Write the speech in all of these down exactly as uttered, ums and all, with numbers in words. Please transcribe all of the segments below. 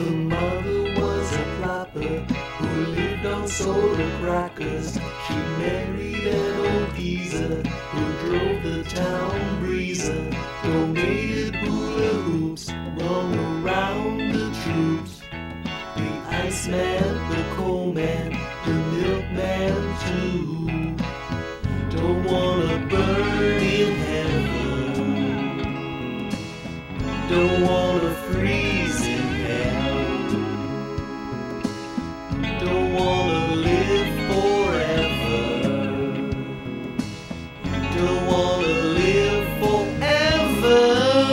Her mother was a clapper who lived on soda crackers. She married an old geezer who drove the town breezer. Donated hula hoops, rung around the troops. The Iceman, the coalman, the milkman too. Don't wanna burn in heaven, don't wanna freeze in hell, don't wanna live forever, don't wanna live forever.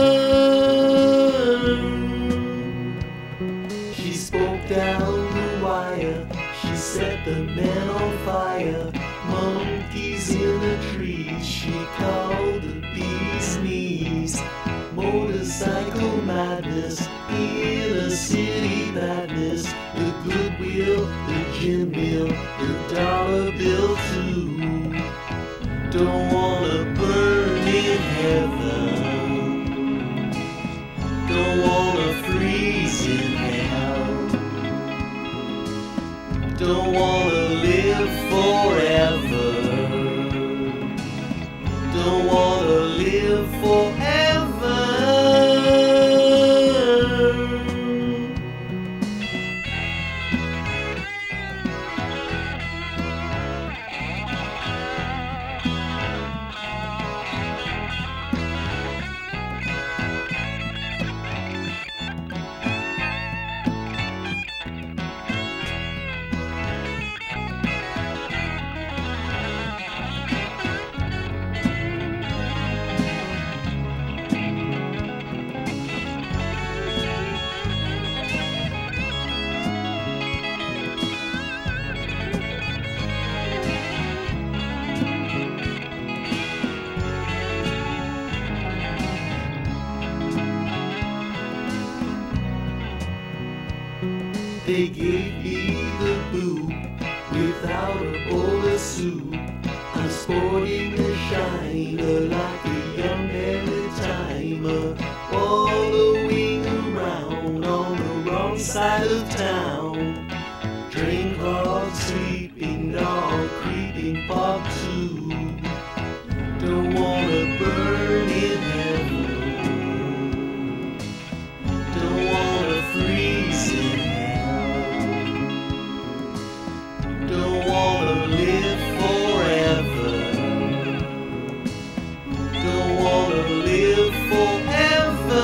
She spoke down the wire, she set the men on fire. Monkeys in the trees, she called the bee's knees. Motorcycle madness, inner city madness. The Goodwill, the gin mill, the dollar bill too. Don't wanna burn in heaven, don't wanna freeze in hell, don't wanna live forever, don't wanna live forever. They gave me the boot without a bowl of soup. I'm sporting a shiner like a young Timer, wallowing around on the wrong side of town. Drain clogged, sleeping dog, creeping fog too. Don't wanna burn in heaven, don't wanna freeze in don't wanna live forever, don't wanna live forever.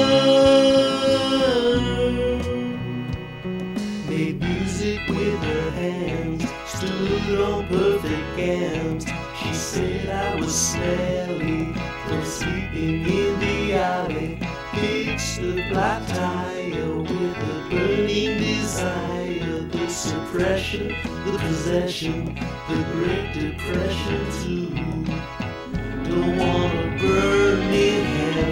Made music with her hands, stood on perfect gams. She said I was smelly from sleeping in the alley. Fixed the black tire with a burning desire. The suppression, the possession, the Great Depression too. Don't wanna burn in hell,